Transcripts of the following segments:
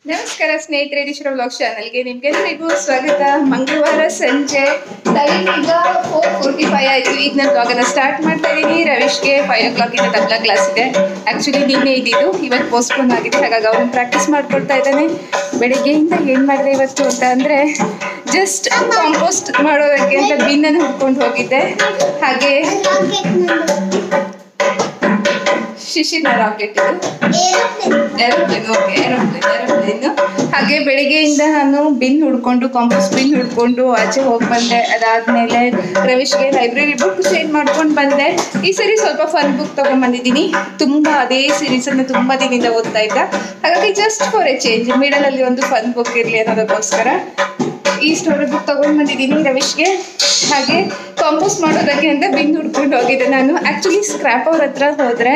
ನಮಸ್ಕಾರ ಸ್ನೇಹಿತರೆ, ದಿಶಾ ವ್ಲಾಗ್ ಚಾನಲ್ಗೆ ನಿಮ್ಗೆಲ್ಲರಿಗೂ ಸ್ವಾಗತ. ಮಂಗಳವಾರ ಸಂಜೆ ಟೈಮ್ ಈಗ 4:45 ಆಯಿತು. ಈಗ ನಾನು ವ್ಲಾಗನ್ನು ಸ್ಟಾರ್ಟ್ ಮಾಡ್ತಾ ಇದ್ದೀನಿ. ರವೀಶ್ಗೆ 5 o'clock ಇಂದ ತಬಲಾ ಕ್ಲಾಸ್ ಇದೆ. ಆ್ಯಕ್ಚುಲಿ ನಿನ್ನೆ ಇದ್ದಿದ್ದು, ಇವತ್ತು ಪೋಸ್ಟ್ಪೋನ್ ಆಗಿದೆ. ಹಾಗಾಗಿ ಅವನು ಪ್ರಾಕ್ಟೀಸ್ ಮಾಡ್ಕೊಳ್ತಾ ಇದ್ದಾನೆ. ಬೆಳಗ್ಗೆಯಿಂದ ಏನು ಮಾಡಿದೆ ಇವತ್ತು ಅಂತ ಅಂದರೆ, ಜಸ್ಟ್ ಕಾಂಪೋಸ್ಟ್ ಮಾಡೋದಕ್ಕೆ ಅಂತ ಬಿನ್ನನ್ನು ಹುಡ್ಕೊಂಡು ಹೋಗಿದ್ದೆ. ಹಾಗೆ ಶಿಶಿನ ರಾಕೆಟ್ ಏರೋಪ್ಲೇನ್ ಹಾಗೆ ಬೆಳಿಗ್ಗೆಯಿಂದ ನಾನು ಬಿನ್ ಹುಡ್ಕೊಂಡು ಕಾಂಪೋಸ್ಟ್ ಬಿನ್ ಹುಡ್ಕೊಂಡು ಆಚೆ ಹೋಗಿ ಬಂದೆ. ಅದಾದ್ಮೇಲೆ ರವೀಶ್ಗೆ ಲೈಬ್ರರಿ ಬುಕ್ ಚೇಂಜ್ ಮಾಡ್ಕೊಂಡು ಬಂದೆ. ಈ ಸರಿ ಸ್ವಲ್ಪ ಫನ್ ಬುಕ್ ತಗೊಂಡ್ಬಂದಿದ್ದೀನಿ. ತುಂಬ ಅದೇ ಸೀರೀಸನ್ನು ತುಂಬ ದಿನದಿಂದ ಓದ್ತಾ ಇದ್ದ. ಹಾಗಾಗಿ just for a change middle ಅಲ್ಲಿ ಒಂದು ಫನ್ ಬುಕ್ ಇರಲಿ ಅನ್ನೋದಕ್ಕೋಸ್ಕರ ಈ ಸ್ಟೋರಿ ಬುಕ್ ತಗೊಂಡು ಬಂದಿದ್ದೀನಿ ರವೀಶ್ಗೆ. ಹಾಗೆ ಕಾಂಪೋಸ್ಟ್ ಮಾಡೋದಕ್ಕೆ ಅಂತ ಬಿನ್ ಹುಡ್ಕೊಂಡು ಹೋಗಿದ್ದೆ ನಾನು. ಆ್ಯಕ್ಚುಲಿ ಸ್ಕ್ರ್ಯಾಪ್ ಅವ್ರ ಹತ್ರ ಹೋದರೆ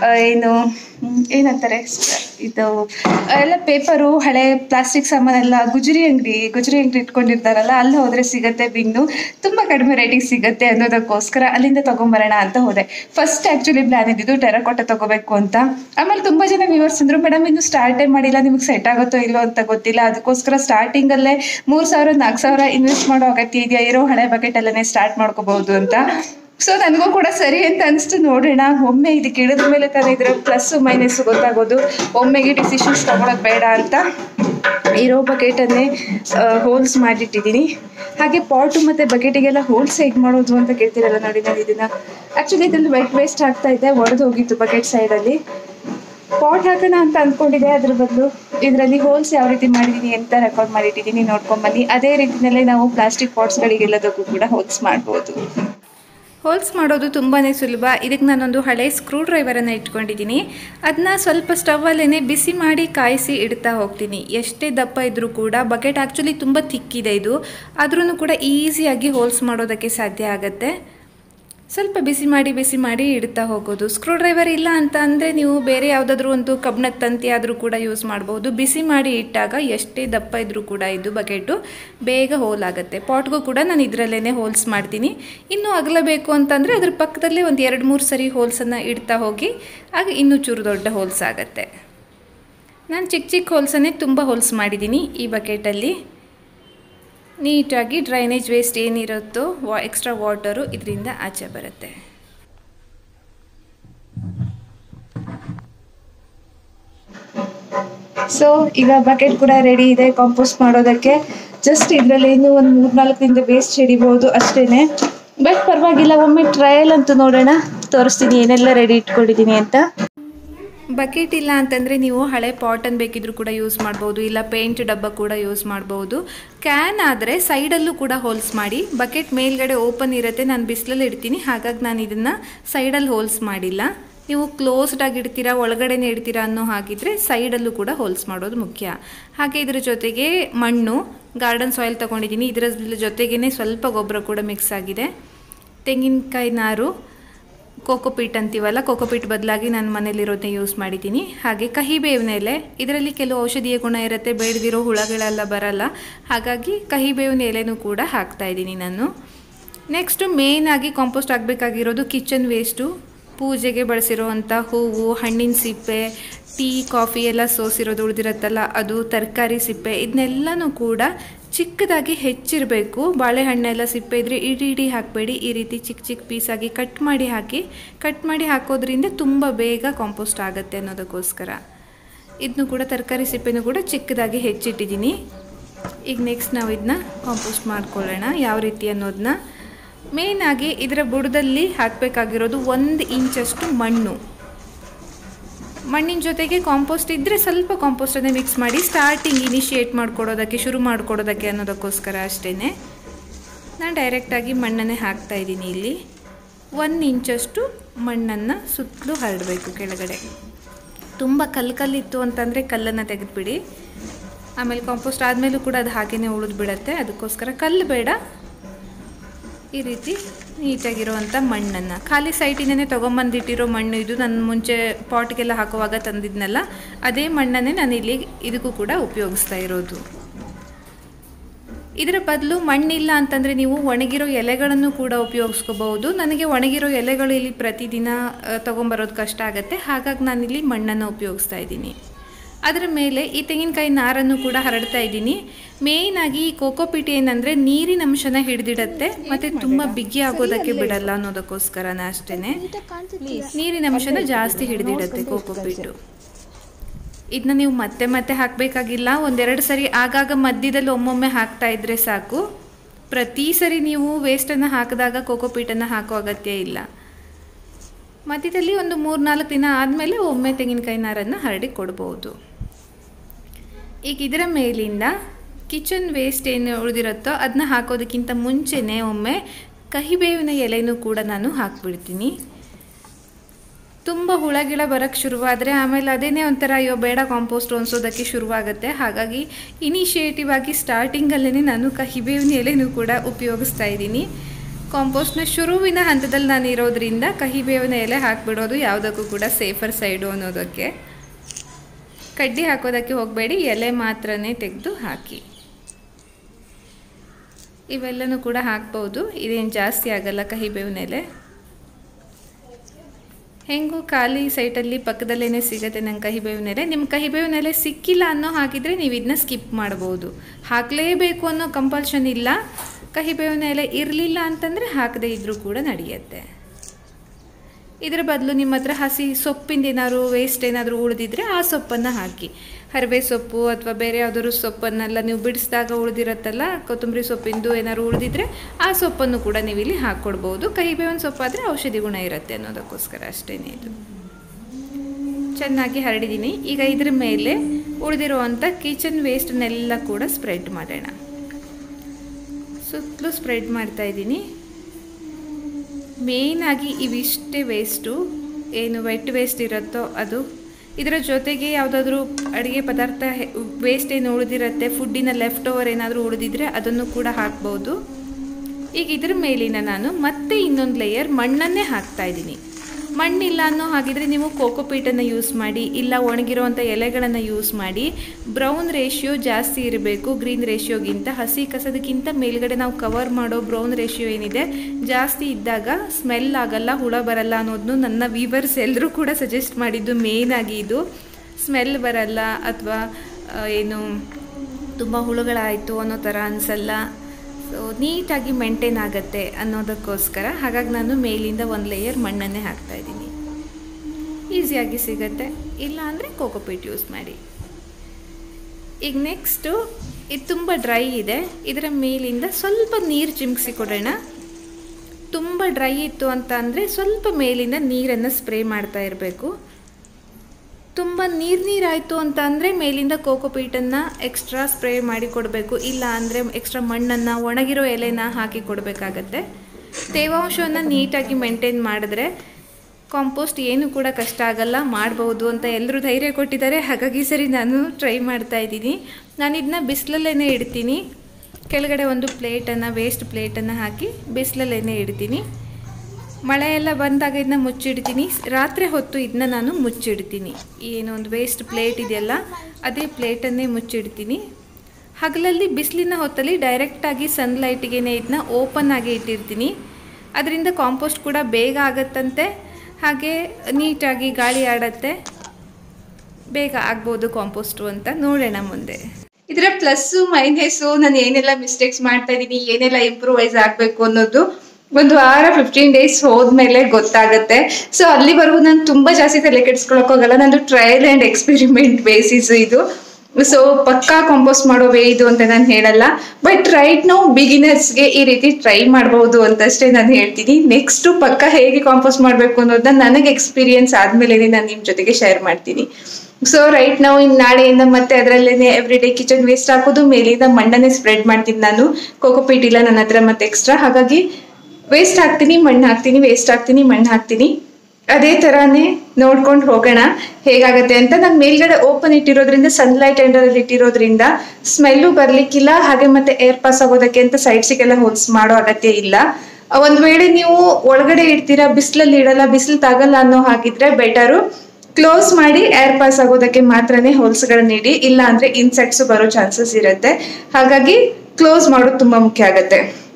ಏನಂತಾರೆ ಇದು ಎಲ್ಲ ಪೇಪರು, ಹಳೆ ಪ್ಲಾಸ್ಟಿಕ್ ಸಾಮಾನೆಲ್ಲ ಗುಜರಿ ಅಂಗಡಿ ಇಟ್ಕೊಂಡಿರ್ತಾರಲ್ಲ, ಅಲ್ಲಿ ಹೋದರೆ ಸಿಗುತ್ತೆ ಬಿನ್ನು. ತುಂಬ ಕಡಿಮೆ ರೇಟಿಗೆ ಸಿಗುತ್ತೆ ಅನ್ನೋದಕ್ಕೋಸ್ಕರ ಅಲ್ಲಿಂದ ತೊಗೊಂಬರೋಣ ಅಂತ ಹೋದೆ. ಫಸ್ಟ್ ಆ್ಯಕ್ಚುಲಿ ಪ್ಲಾನ್ ಇದ್ದಿದ್ದು ಟೆರಕೋಟ ತೊಗೋಬೇಕು ಅಂತ. ಆಮೇಲೆ ತುಂಬ ಜನ ವ್ಯೂವರ್ಸ್ ಅಂದರು, ಮೇಡಮ್ ಇನ್ನು ಸ್ಟಾರ್ಟೇ ಮಾಡಿಲ್ಲ, ನಿಮಗೆ ಸೆಟ್ ಆಗುತ್ತೋ ಇಲ್ಲೋ ಅಂತ ಗೊತ್ತಿಲ್ಲ, ಅದಕ್ಕೋಸ್ಕರ ಸ್ಟಾರ್ಟಿಂಗಲ್ಲೇ 3,000-4,000 ಇನ್ವೆಸ್ಟ್ ಮಾಡೋ ಅಗತ್ಯ ಇದೆಯಾ, ಇರೋ ಹಳೆ ಬಕೆಟ್ ಅಲ್ಲೇ ಸ್ಟಾರ್ಟ್ ಮಾಡ್ಕೋಬಹುದು ಅಂತ. ಸೊ ನನಗೂ ಕೂಡ ಸರಿ ಅಂತ ಅನಿಸ್ತು. ನೋಡೋಣ, ಒಮ್ಮೆ ಇದಕ್ಕೆ ಇಳಿದ ಮೇಲೆ ತಾನೇ ಇದರ ಪ್ಲಸ್ ಮೈನಸ್ ಗೊತ್ತಾಗೋದು. ಒಮ್ಮೆಗೆ ಡಿಸಿಷನ್ಸ್ ತಗೊಳೋದು ಬೇಡ ಅಂತ ಇರೋ ಬಕೆಟನ್ನೇ ಹೋಲ್ಸ್ ಮಾಡಿಟ್ಟಿದ್ದೀನಿ. ಹಾಗೆ ಪಾಟು ಮತ್ತು ಬಕೆಟಿಗೆಲ್ಲ ಹೋಲ್ಸ್ ಹೇಗೆ ಮಾಡೋದು ಅಂತ ಕೇಳ್ತಿರಲ್ಲ ನೋಡಿ. ನಾನು ಇದನ್ನು ಆ್ಯಕ್ಚುಲಿ ಇದರಲ್ಲಿ ವೆಟ್ ವೇಸ್ಟ್ ಆಗ್ತಾ ಇದೆ, ಒಡೆದು ಹೋಗಿತ್ತು ಬಕೆಟ್ ಸೈಡಲ್ಲಿ. ಪಾಟ್ ಹಾಕೋಣ ಅಂತ ಅಂದ್ಕೊಂಡಿದ್ದೆ, ಅದ್ರ ಬದಲು ಇದರಲ್ಲಿ ಹೋಲ್ಸ್ ಯಾವ ರೀತಿ ಮಾಡಿದ್ದೀನಿ ಅಂತ ರೆಕಾರ್ಡ್ ಮಾಡಿಟ್ಟಿದ್ದೀನಿ, ನೋಡ್ಕೊಂಬನ್ನಿ. ಅದೇ ರೀತಿಯಲ್ಲೇ ನಾವು ಪ್ಲಾಸ್ಟಿಕ್ ಪಾಟ್ಸ್ಗಳಿಗೆಲ್ಲದಕ್ಕೂ ಕೂಡ ಹೋಲ್ಸ್ ಮಾಡ್ಬೋದು. ಹೋಲ್ಸ್ ಮಾಡೋದು ತುಂಬಾ ಸುಲಭ. ಇದಕ್ಕೆ ನಾನೊಂದು ಹಳೆ ಸ್ಕ್ರೂ ಡ್ರೈವರನ್ನು ಇಟ್ಕೊಂಡಿದ್ದೀನಿ. ಅದನ್ನ ಸ್ವಲ್ಪ ಸ್ಟವಲ್ಲೇ ಬಿಸಿ ಮಾಡಿ ಕಾಯಿಸಿ ಇಡ್ತಾ ಹೋಗ್ತೀನಿ. ಎಷ್ಟೇ ದಪ್ಪ ಇದ್ದರೂ ಕೂಡ, ಬಕೆಟ್ ಆ್ಯಕ್ಚುಲಿ ತುಂಬ ಥಿಕ್ಕಿದೆ ಇದು, ಆದ್ರೂ ಕೂಡ ಈಸಿಯಾಗಿ ಹೋಲ್ಸ್ ಮಾಡೋದಕ್ಕೆ ಸಾಧ್ಯ ಆಗುತ್ತೆ. ಸ್ವಲ್ಪ ಬಿಸಿ ಮಾಡಿ ಇಡ್ತಾ ಹೋಗೋದು. ಸ್ಕ್ರೂ ಡ್ರೈವರ್ ಇಲ್ಲ ಅಂತ ಅಂದರೆ ನೀವು ಬೇರೆ ಯಾವುದಾದ್ರೂ ಒಂದು ಕಬ್ಬಿಣದ ತಂತಿ ಆದರೂ ಕೂಡ ಯೂಸ್ ಮಾಡ್ಬೋದು. ಬಿಸಿ ಮಾಡಿ ಇಟ್ಟಾಗ ಎಷ್ಟೇ ದಪ್ಪ ಇದ್ದರೂ ಕೂಡ ಇದು ಬಕೆಟು ಬೇಗ ಹೋಲ್ ಆಗುತ್ತೆ. ಪಾಟ್ಗೂ ಕೂಡ ನಾನು ಇದರಲ್ಲೇ ಹೋಲ್ಸ್ ಮಾಡ್ತೀನಿ. ಇನ್ನೂ ಅಗಲಬೇಕು ಅಂತಂದರೆ ಅದ್ರ ಪಕ್ಕದಲ್ಲೇ ಒಂದು 2-3 ಸರಿ ಹೋಲ್ಸನ್ನು ಇಡ್ತಾ ಹೋಗಿ, ಆಗ ಇನ್ನೂ ಚೂರು ದೊಡ್ಡ ಹೋಲ್ಸ್ ಆಗುತ್ತೆ. ನಾನು ಚಿಕ್ಕ ಹೋಲ್ಸನ್ನೇ ತುಂಬ ಹೋಲ್ಸ್ ಮಾಡಿದ್ದೀನಿ ಈ ಬಕೆಟಲ್ಲಿ. ನೀಟಾಗಿ ಡ್ರೈನೇಜ್ ವೇಸ್ಟ್ ಏನಿರುತ್ತೋ ಎಕ್ಸ್ಟ್ರಾ ವಾಟರು ಇದರಿಂದ ಆಚೆ ಬರುತ್ತೆ. ಸೊ ಈಗ ಬಕೆಟ್ ಕೂಡ ರೆಡಿ ಇದೆ ಕಾಂಪೋಸ್ಟ್ ಮಾಡೋದಕ್ಕೆ. ಜಸ್ಟ್ ಇದರಲ್ಲಿ ಇನ್ನೂ ಒಂದು 3-4 ದಿನದ ವೇಸ್ಟ್ ಹಿಡಿಬೋದು ಅಷ್ಟೇ. ಬಟ್ ಪರವಾಗಿಲ್ಲ, ಒಮ್ಮೆ ಟ್ರಯಲ್ ಅಂತೂ ನೋಡೋಣ, ತೋರಿಸ್ತೀನಿ ಏನೆಲ್ಲ ರೆಡಿ ಇಟ್ಕೊಂಡಿದ್ದೀನಿ ಅಂತ. ಬಕೆಟ್ ಇಲ್ಲ ಅಂತಂದರೆ ನೀವು ಹಳೆ ಪಾಟನ್ನು ಬೇಕಿದ್ರೂ ಕೂಡ ಯೂಸ್ ಮಾಡ್ಬೋದು, ಇಲ್ಲ ಪೇಂಟ್ ಡಬ್ಬ ಕೂಡ ಯೂಸ್ ಮಾಡ್ಬೋದು. ಕ್ಯಾನ್ ಆದರೆ ಸೈಡಲ್ಲೂ ಕೂಡ ಹೋಲ್ಸ್ ಮಾಡಿ. ಬಕೆಟ್ ಮೇಲ್ಗಡೆ ಓಪನ್ ಇರುತ್ತೆ, ನಾನು ಬಿಸಿಲಲ್ಲಿ ಇಡ್ತೀನಿ, ಹಾಗಾಗಿ ನಾನು ಇದನ್ನು ಸೈಡಲ್ಲಿ ಹೋಲ್ಸ್ ಮಾಡಿಲ್ಲ. ನೀವು ಕ್ಲೋಸ್ಡ್ ಆಗಿ ಇಡ್ತೀರಾ, ಒಳಗಡೆನೇ ಇಡ್ತೀರಾ ಅನ್ನೋ ಹಾಗಿದ್ರೆ ಸೈಡಲ್ಲೂ ಕೂಡ ಹೋಲ್ಸ್ ಮಾಡೋದು ಮುಖ್ಯ. ಹಾಗೆ ಇದರ ಜೊತೆಗೆ ಮಣ್ಣು, ಗಾರ್ಡನ್ ಸಾಯಿಲ್ ತೊಗೊಂಡಿದ್ದೀನಿ. ಇದರ ಜೊತೆಗೇ ಸ್ವಲ್ಪ ಗೊಬ್ಬರ ಕೂಡ ಮಿಕ್ಸ್ ಆಗಿದೆ. ತೆಂಗಿನಕಾಯಿ ನಾರು, ಕೋಕೋಪೀಟ್ ಅಂತೀವಲ್ಲ, ಕೋಕೋಪೀಟ್ ಬದಲಾಗಿ ನಾನು ಮನೇಲಿರೋದನ್ನೇ ಯೂಸ್ ಮಾಡಿದ್ದೀನಿ. ಹಾಗೆ ಕಹಿಬೇವಿನ ಎಲೆ, ಇದರಲ್ಲಿ ಕೆಲವು ಔಷಧೀಯ ಗುಣ ಇರುತ್ತೆ, ಬೇಡದಿರೋ ಹುಳಗಳೆಲ್ಲ ಬರಲ್ಲ, ಹಾಗಾಗಿ ಕಹಿಬೇವಿನ ಎಲೆನೂ ಕೂಡ ಹಾಕ್ತಾಯಿದ್ದೀನಿ ನಾನು. ನೆಕ್ಸ್ಟು ಮೇನ್ ಆಗಿ ಕಾಂಪೋಸ್ಟ್ ಆಗಬೇಕಾಗಿರೋದು ಕಿಚನ್ ವೇಸ್ಟು. ಪೂಜೆಗೆ ಬಳಸಿರೋವಂಥ ಹೂವು, ಹಣ್ಣಿನ ಸಿಪ್ಪೆ, ಟೀ ಕಾಫಿ ಎಲ್ಲ ಸೋಸಿರೋದು ಉಳಿದಿರುತ್ತಲ್ಲ ಅದು, ತರಕಾರಿ ಸಿಪ್ಪೆ, ಇದನ್ನೆಲ್ಲನೂ ಕೂಡ ಚಿಕ್ಕದಾಗಿ ಹೆಚ್ಚಿರಬೇಕು. ಬಾಳೆಹಣ್ಣೆಲ್ಲ ಸಿಪ್ಪೆ ಇದ್ದರೆ ಇಡೀ ಹಾಕಬೇಡಿ, ಈ ರೀತಿ ಚಿಕ್ಕ ಪೀಸಾಗಿ ಕಟ್ ಮಾಡಿ ಹಾಕೋದ್ರಿಂದ ತುಂಬ ಬೇಗ ಕಾಂಪೋಸ್ಟ್ ಆಗುತ್ತೆ ಅನ್ನೋದಕ್ಕೋಸ್ಕರ ಇದನ್ನು ಕೂಡ ತರಕಾರಿ ಸಿಪ್ಪೆನೂ ಕೂಡ ಚಿಕ್ಕದಾಗಿ ಹೆಚ್ಚಿಟ್ಟಿದ್ದೀನಿ. ಈಗ ನೆಕ್ಸ್ಟ್ ನಾವು ಇದನ್ನ ಕಾಂಪೋಸ್ಟ್ ಮಾಡ್ಕೊಳ್ಳೋಣ ಯಾವ ರೀತಿ ಅನ್ನೋದನ್ನ. ಮೇಯ್ನಾಗಿ ಇದರ ಬುಡದಲ್ಲಿ ಹಾಕಬೇಕಾಗಿರೋದು 1 ಇಂಚಷ್ಟು ಮಣ್ಣು. ಮಣ್ಣಿನ ಜೊತೆಗೆ ಕಾಂಪೋಸ್ಟ್ ಇದ್ದರೆ ಸ್ವಲ್ಪ ಕಾಂಪೋಸ್ಟನ್ನೇ ಮಿಕ್ಸ್ ಮಾಡಿ ಸ್ಟಾರ್ಟಿಂಗ್ ಇನಿಷಿಯೇಟ್ ಶುರು ಮಾಡ್ಕೊಡೋದಕ್ಕೆ ಅನ್ನೋದಕ್ಕೋಸ್ಕರ ಅಷ್ಟೇ. ನಾನು ಡೈರೆಕ್ಟಾಗಿ ಮಣ್ಣನ್ನೇ ಹಾಕ್ತಾಯಿದ್ದೀನಿ. ಇಲ್ಲಿ 1 ಇಂಚಷ್ಟು ಮಣ್ಣನ್ನು ಸುತ್ತಲೂ ಹರಡಬೇಕು ಕೆಳಗಡೆ. ತುಂಬ ಕಲ್ಲಿತ್ತು ಅಂತಂದರೆ ಕಲ್ಲನ್ನು ತೆಗೆದುಬಿಡಿ. ಆಮೇಲೆ ಕಾಂಪೋಸ್ಟ್ ಆದಮೇಲೂ ಕೂಡ ಅದು ಹಾಗೇ ಉಳಿದು ಬಿಡುತ್ತೆ, ಅದಕ್ಕೋಸ್ಕರ ಕಲ್ಲು ಬೇಡ. ಈ ರೀತಿ ನೀಟಾಗಿರುವಂಥ ಮಣ್ಣನ್ನು ಖಾಲಿ ಸೈಟಿನೇ ತೊಗೊಂಬಂದಿಟ್ಟಿರೋ ಮಣ್ಣು ಇದು. ನಾನು ಮುಂಚೆ ಪಾಟ್ಗೆಲ್ಲ ಹಾಕುವಾಗ ತಂದಿದ್ನಲ್ಲ, ಅದೇ ಮಣ್ಣನ್ನೇ ನಾನು ಇಲ್ಲಿ ಇದಕ್ಕೂ ಕೂಡ ಉಪಯೋಗಿಸ್ತಾ ಇರೋದು. ಇದರ ಬದಲು ಮಣ್ಣಿಲ್ಲ ಅಂತಂದರೆ ನೀವು ಒಣಗಿರೋ ಎಲೆಗಳನ್ನು ಕೂಡ ಉಪಯೋಗಿಸ್ಕೋಬಹುದು. ನನಗೆ ಒಣಗಿರೋ ಎಲೆಗಳು ಇಲ್ಲಿ ಪ್ರತಿದಿನ ತೊಗೊಂಬರೋದು ಕಷ್ಟ ಆಗುತ್ತೆ, ಹಾಗಾಗಿ ನಾನಿಲ್ಲಿ ಮಣ್ಣನ್ನು ಉಪಯೋಗಿಸ್ತಾ ಇದ್ದೀನಿ. ಅದರ ಮೇಲೆ ಈ ತೆಂಗಿನಕಾಯಿ ನಾರನ್ನು ಕೂಡ ಹರಡ್ತಾ ಇದ್ದೀನಿ. ಮೇಯ್ನಾಗಿ ಈ ಕೋಕೋಪೀಟ್ ಏನಂದರೆ ನೀರಿನ ಅಂಶನ ಹಿಡಿದಿಡತ್ತೆ ಮತ್ತು ತುಂಬ ಬಿಗಿ ಆಗೋದಕ್ಕೆ ಬಿಡಲ್ಲ ಅನ್ನೋದಕ್ಕೋಸ್ಕರನೇ ಅಷ್ಟೇ. ನೀರಿನ ಅಂಶನ ಜಾಸ್ತಿ ಹಿಡಿದಿಡತ್ತೆ ಕೋಕೋಪೀಟು. ಇದನ್ನ ನೀವು ಮತ್ತೆ ಮತ್ತೆ ಹಾಕಬೇಕಾಗಿಲ್ಲ, ಒಂದೆರಡು ಸರಿ ಆಗಾಗ ಮಧ್ಯದಲ್ಲಿ ಒಮ್ಮೊಮ್ಮೆ ಹಾಕ್ತಾ ಇದ್ರೆ ಸಾಕು. ಪ್ರತಿ ಸರಿ ನೀವು ವೇಸ್ಟನ್ನು ಹಾಕಿದಾಗ ಕೋಕೋಪೀಟನ್ನು ಹಾಕೋ ಅಗತ್ಯ ಇಲ್ಲ. ಮಧ್ಯದಲ್ಲಿ ಒಂದು 3-4 ದಿನ ಆದಮೇಲೆ ಒಮ್ಮೆ ತೆಂಗಿನಕಾಯಿ ನಾರನ್ನು ಹರಡಿ ಕೊಡ್ಬೋದು. ಈಗ ಇದರ ಮೇಲಿಂದ ಕಿಚನ್ ವೇಸ್ಟ್ ಏನು ಉಳಿದಿರುತ್ತೋ ಅದನ್ನ ಹಾಕೋದಕ್ಕಿಂತ ಮುಂಚೆನೇ ಒಮ್ಮೆ ಕಹಿಬೇವಿನ ಎಲೆನೂ ಕೂಡ ನಾನು ಹಾಕ್ಬಿಡ್ತೀನಿ. ತುಂಬ ಹುಳಗಿಳ ಬರೋಕ್ಕೆ ಶುರುವಾದರೆ ಆಮೇಲೆ ಅದೇನೇ ಒಂಥರ ಅಯ್ಯೋ ಬೇಡ ಕಾಂಪೋಸ್ಟ್ ಅನಿಸೋದಕ್ಕೆ ಶುರುವಾಗುತ್ತೆ. ಹಾಗಾಗಿ ಇನಿಷಿಯೇಟಿವ್ ಆಗಿ ಸ್ಟಾರ್ಟಿಂಗಲ್ಲೇ ನಾನು ಕಹಿಬೇವಿನ ಎಲೆನೂ ಕೂಡ ಉಪಯೋಗಿಸ್ತಾ ಇದ್ದೀನಿ. ಕಾಂಪೋಸ್ಟ್ನ ಶುರುವಿನ ಹಂತದಲ್ಲಿ ನಾನು ಇರೋದ್ರಿಂದ ಕಹಿಬೇವಿನ ಎಲೆ ಹಾಕಿಬಿಡೋದು ಯಾವುದಕ್ಕೂ ಕೂಡ ಸೇಫರ್ ಸೈಡು ಅನ್ನೋದಕ್ಕೆ. ಕಡ್ಡಿ ಹಾಕೋದಕ್ಕೆ ಹೋಗಬೇಡಿ, ಎಲೆ ಮಾತ್ರನೇ ತೆಗೆದು ಹಾಕಿ. ಇವೆಲ್ಲನೂ ಕೂಡ ಹಾಕ್ಬೋದು, ಇದೇನು ಜಾಸ್ತಿ ಆಗಲ್ಲ ಕಹಿಬೇವಿನ ಎಲೆ. ಹೆಂಗೂ ಖಾಲಿ ಸೈಟಲ್ಲಿ ಪಕ್ಕದಲ್ಲೇ ಸಿಗುತ್ತೆ ನಂಗೆ ಕಹಿಬೇವಿನ ಎಲೆ. ನಿಮ್ಮ ಕಹಿಬೇವಿನ ಎಲೆ ಸಿಕ್ಕಿಲ್ಲ ಅನ್ನೋ ಹಾಕಿದರೆ ನೀವು ಇದನ್ನ ಸ್ಕಿಪ್ ಮಾಡ್ಬೋದು. ಹಾಕಲೇಬೇಕು ಅನ್ನೋ ಕಂಪಲ್ಷನ್ ಇಲ್ಲ. ಕಹಿಬೇವಿನ ಎಲೆ ಇರಲಿಲ್ಲ ಅಂತಂದರೆ ಹಾಕದೇ ಇದ್ದರೂ ಕೂಡ ನಡೆಯುತ್ತೆ. ಇದರ ಬದಲು ನಿಮ್ಮ ಹತ್ರ ಹಸಿ ಸೊಪ್ಪಿಂದ ಏನಾದ್ರು ವೇಸ್ಟ್ ಏನಾದರೂ ಉಳಿದಿದ್ರೆ ಆ ಸೊಪ್ಪನ್ನು ಹಾಕಿ. ಹರಿವೆ ಸೊಪ್ಪು ಅಥವಾ ಬೇರೆ ಯಾವುದಾದ್ರು ಸೊಪ್ಪನ್ನೆಲ್ಲ ನೀವು ಬಿಡಿಸಿದಾಗ ಉಳಿದಿರುತ್ತಲ್ಲ, ಕೊತ್ತಂಬರಿ ಸೊಪ್ಪಿಂದು ಏನಾದ್ರು ಉಳಿದಿದ್ರೆ ಆ ಸೊಪ್ಪನ್ನು ಕೂಡ ನೀವು ಇಲ್ಲಿ ಹಾಕ್ಕೊಡ್ಬೋದು. ಕಹಿಬೇವಿನ ಸೊಪ್ಪಾದರೆ ಔಷಧಿ ಗುಣ ಇರುತ್ತೆ ಅನ್ನೋದಕ್ಕೋಸ್ಕರ ಅಷ್ಟೇ. ಇದು ಚೆನ್ನಾಗಿ ಹರಡಿದ್ದೀನಿ. ಈಗ ಇದ್ರ ಮೇಲೆ ಉಳಿದಿರುವಂಥ ಕಿಚನ್ ವೇಸ್ಟನ್ನೆಲ್ಲ ಕೂಡ ಸ್ಪ್ರೆಡ್ ಮಾಡೋಣ. ಸುತ್ತಲೂ ಸ್ಪ್ರೆಡ್ ಮಾಡ್ತಾಯಿದ್ದೀನಿ. ಮೇಯ್ನಾಗಿ ಇವಿಷ್ಟೇ ವೇಸ್ಟು, ಏನು ವೆಟ್ ವೇಸ್ಟ್ ಇರುತ್ತೋ ಅದು. ಇದರ ಜೊತೆಗೆ ಯಾವುದಾದ್ರೂ ಅಡುಗೆ ಪದಾರ್ಥ ವೇಸ್ಟ್ ಏನು ಉಳಿದಿರುತ್ತೆ, ಫುಡ್ಡಿನ ಲೆಫ್ಟ್ ಓವರ್ ಏನಾದರೂ ಉಳಿದಿದ್ರೆ ಅದನ್ನು ಕೂಡ ಹಾಕ್ಬೋದು. ಈಗ ಇದ್ರ ಮೇಲಿನ ನಾನು ಮತ್ತೆ ಇನ್ನೊಂದು ಲೇಯರ್ ಮಣ್ಣನ್ನೇ ಹಾಕ್ತಾಯಿದ್ದೀನಿ. ಮಣ್ಣಿಲ್ಲ ಅನ್ನೋ ಹಾಗಿದ್ರೆ ನೀವು ಕೋಕೋಪೀಟನ್ನು ಯೂಸ್ ಮಾಡಿ, ಇಲ್ಲ ಒಣಗಿರೋವಂಥ ಎಲೆಗಳನ್ನು ಯೂಸ್ ಮಾಡಿ. ಬ್ರೌನ್ ರೇಷಿಯೋ ಜಾಸ್ತಿ ಇರಬೇಕು ಗ್ರೀನ್ ರೇಷಿಯೋಗಿಂತ. ಹಸಿ ಕಸದಕ್ಕಿಂತ ಮೇಲ್ಗಡೆ ನಾವು ಕವರ್ ಮಾಡೋ ಬ್ರೌನ್ ರೇಷಿಯೋ ಏನಿದೆ ಜಾಸ್ತಿ ಇದ್ದಾಗ ಸ್ಮೆಲ್ ಆಗಲ್ಲ, ಹುಳ ಬರಲ್ಲ ಅನ್ನೋದನ್ನು ನನ್ನ ವೀವರ್ಸ್ ಎಲ್ಲರೂ ಕೂಡ ಸಜೆಸ್ಟ್ ಮಾಡಿದ್ದು ಮೇಯ್ನಾಗಿ ಇದು. ಸ್ಮೆಲ್ ಬರಲ್ಲ ಅಥವಾ ಏನು ತುಂಬ ಹುಳುಗಳಾಯಿತು ಅನ್ನೋ ಥರ ಅನಿಸಲ್ಲ. ಸೊ ನೀಟಾಗಿ ಮೇಂಟೈನ್ ಆಗುತ್ತೆ ಅನ್ನೋದಕ್ಕೋಸ್ಕರ ಹಾಗಾಗಿ ನಾನು ಮೇಲಿಂದ ಒಂದು ಲೇಯರ್ ಮಣ್ಣನ್ನೇ ಹಾಕ್ತಾಯಿದ್ದೀನಿ. ಈಸಿಯಾಗಿ ಸಿಗುತ್ತೆ. ಇಲ್ಲ ಅಂದರೆ ಕೋಕೋಪೀಟ್ ಯೂಸ್ ಮಾಡಿ. ಈಗ ನೆಕ್ಸ್ಟು ಇದು ತುಂಬ ಡ್ರೈ ಇದೆ, ಇದರ ಮೇಲಿಂದ ಸ್ವಲ್ಪ ನೀರು ಚಿಮ್ಕಿಸಿ ಕೊಡೋಣ. ತುಂಬ ಡ್ರೈ ಇತ್ತು ಅಂತ ಅಂದರೆ ಸ್ವಲ್ಪ ಮೇಲಿಂದ ನೀರನ್ನು ಸ್ಪ್ರೇ ಮಾಡ್ತಾ ಇರಬೇಕು. ತುಂಬ ನೀರಾಯಿತು ಅಂತ ಅಂದರೆ ಮೇಲಿಂದ ಕೋಕೋಪೀಟನ್ನು ಎಕ್ಸ್ಟ್ರಾ ಸ್ಪ್ರೇ ಮಾಡಿ ಕೊಡಬೇಕು. ಇಲ್ಲ ಅಂದರೆ ಎಕ್ಸ್ಟ್ರಾ ಮಣ್ಣನ್ನು, ಒಣಗಿರೋ ಎಲೆನ ಹಾಕಿ ಕೊಡಬೇಕಾಗತ್ತೆ. ತೇವಾಂಶವನ್ನು ನೀಟಾಗಿ ಮೇಂಟೈನ್ ಮಾಡಿದ್ರೆ ಕಾಂಪೋಸ್ಟ್ ಏನು ಕೂಡ ಕಷ್ಟ ಆಗಲ್ಲ, ಮಾಡ್ಬೋದು ಅಂತ ಎಲ್ಲರೂ ಧೈರ್ಯ ಕೊಟ್ಟಿದ್ದಾರೆ. ಹಾಗಾಗಿ ಸರಿ ನಾನು ಟ್ರೈ ಮಾಡ್ತಾಯಿದ್ದೀನಿ. ನಾನು ಇದನ್ನ ಬಿಸಿಲಲ್ಲೇ ಇಡ್ತೀನಿ. ಕೆಳಗಡೆ ಒಂದು ಪ್ಲೇಟನ್ನು, ವೇಸ್ಟ್ ಪ್ಲೇಟನ್ನು ಹಾಕಿ ಬಿಸಿಲಲ್ಲೇ ಇಡ್ತೀನಿ. ಮಳೆ ಎಲ್ಲ ಬಂದಾಗ ಇದನ್ನ ಮುಚ್ಚಿಡ್ತೀನಿ. ರಾತ್ರಿ ಹೊತ್ತು ಇದನ್ನ ನಾನು ಮುಚ್ಚಿಡ್ತೀನಿ. ಏನೊಂದು ವೇಸ್ಟ್ ಪ್ಲೇಟ್ ಇದೆಯಲ್ಲ ಅದೇ ಪ್ಲೇಟನ್ನೇ ಮುಚ್ಚಿಡ್ತೀನಿ. ಹಗಲಲ್ಲಿ ಬಿಸಿಲಿನ ಹೊತ್ತಲ್ಲಿ ಡೈರೆಕ್ಟಾಗಿ ಸನ್ಲೈಟಿಗೆ ಇದನ್ನ ಓಪನ್ ಆಗಿ ಇಟ್ಟಿರ್ತೀನಿ. ಅದರಿಂದ ಕಾಂಪೋಸ್ಟ್ ಕೂಡ ಬೇಗ ಆಗತ್ತಂತೆ, ಹಾಗೆ ನೀಟಾಗಿ ಗಾಳಿ ಆಡತ್ತೆ, ಬೇಗ ಆಗ್ಬೋದು ಕಾಂಪೋಸ್ಟು ಅಂತ. ನೋಡೋಣ ಮುಂದೆ. ಇದರ ಪ್ಲಸ್ಸು ಮೈನಸ್ಸು, ನಾನು ಏನೆಲ್ಲ ಮಿಸ್ಟೇಕ್ಸ್ ಮಾಡ್ತಾ ಇದ್ದೀನಿ, ಏನೆಲ್ಲ ಇಂಪ್ರೂವೈಸ್ ಆಗಬೇಕು ಅನ್ನೋದು ಒಂದು ವಾರ 15 ಡೇಸ್ ಹೋದ್ಮೇಲೆ ಗೊತ್ತಾಗುತ್ತೆ. ಸೊ ಅಲ್ಲಿವರೆಗೂ ನಾನು ತುಂಬ ಜಾಸ್ತಿ ತಲೆ ಕೆಡಿಸ್ಕೊಳಕ್ ಹೋಗಲ್ಲ. ನಂದು ಟ್ರಯಲ್ ಆ್ಯಂಡ್ ಎಕ್ಸ್ಪೆರಿಮೆಂಟ್ ಬೇಸಿಸ್ ಇದು. ಸೊ ಪಕ್ಕಾ ಕಾಂಪೋಸ್ಟ್ ಮಾಡೋ ವೇ ಇದು ಅಂತ ನಾನು ಹೇಳಲ್ಲ. ಬಟ್ ರೈಟ್ ನಾವು ಬಿಗಿನರ್ಸ್ಗೆ ಈ ರೀತಿ ಟ್ರೈ ಮಾಡ್ಬೋದು ಅಂತಷ್ಟೇ ನಾನು ಹೇಳ್ತೀನಿ. ನೆಕ್ಸ್ಟು ಪಕ್ಕ ಹೇಗೆ ಕಾಂಪೋಸ್ಟ್ ಮಾಡಬೇಕು ಅನ್ನೋದನ್ನ ನನಗೆ ಎಕ್ಸ್ಪೀರಿಯನ್ಸ್ ಆದಮೇಲೆ ನಾನು ನಿಮ್ಮ ಜೊತೆಗೆ ಶೇರ್ ಮಾಡ್ತೀನಿ. ಸೊ ರೈಟ್ ನಾವು ಇನ್ನು ನಾಳೆಯಿಂದ ಮತ್ತೆ ಅದರಲ್ಲೇ ಎವ್ರಿ ಡೇ ಕಿಚನ್ ವೇಸ್ಟ್ ಹಾಕೋದು, ಮೇಲಿಂದ ಮಣ್ಣನ್ನೇ ಸ್ಪ್ರೆಡ್ ಮಾಡ್ತೀನಿ ನಾನು. ಕೋಕೋಪೀಟ್ ಇಲ್ಲ ನನ್ನ ಹತ್ರ ಮತ್ತೆ ಎಕ್ಸ್ಟ್ರಾ, ಹಾಗಾಗಿ ವೇಸ್ಟ್ ಹಾಕ್ತೀನಿ, ಮಣ್ಣು ಹಾಕ್ತೀನಿ, ವೇಸ್ಟ್ ಹಾಕ್ತೀನಿ, ಮಣ್ಣು ಹಾಕ್ತೀನಿ. ಅದೇ ಥರನೇ ನೋಡ್ಕೊಂಡು ಹೋಗೋಣ ಹೇಗಾಗತ್ತೆ ಅಂತ. ನಾನು ಮೇಲ್ಗಡೆ ಓಪನ್ ಇಟ್ಟಿರೋದ್ರಿಂದ, ಸನ್ಲೈಟ್ ಎಂಡರಲ್ಲಿ ಇಟ್ಟಿರೋದ್ರಿಂದ ಸ್ಮೆಲ್ಲು ಬರಲಿಕ್ಕಿಲ್ಲ. ಹಾಗೆ ಮತ್ತೆ ಏರ್ ಪಾಸ್ ಆಗೋದಕ್ಕೆ ಅಂತ ಸೈಡ್ಸಿಗೆಲ್ಲ ಹೋಲ್ಸ್ ಮಾಡೋ ಅಗತ್ಯ ಇಲ್ಲ. ಒಂದು ವೇಳೆ ನೀವು ಒಳಗಡೆ ಇಡ್ತೀರಾ, ಬಿಸಿಲಲ್ಲಿ ಇಡಲ್ಲ, ಬಿಸಿಲು ತಾಗಲ್ಲ ಅನ್ನೋ ಹಾಗಿದ್ರೆ ಬೆಟರು ಕ್ಲೋಸ್ ಮಾಡಿ ಏರ್ ಪಾಸ್ ಆಗೋದಕ್ಕೆ ಮಾತ್ರನೇ ಹೋಲ್ಸ್ಗಳನ್ನ ಇಡಿ. ಇಲ್ಲ ಅಂದರೆ ಇನ್ಸೆಕ್ಟ್ಸು ಬರೋ ಚಾನ್ಸಸ್ ಇರುತ್ತೆ. ಹಾಗಾಗಿ ಕ್ಲೋಸ್ ಮಾಡೋದು ತುಂಬ ಮುಖ್ಯ ಆಗುತ್ತೆ.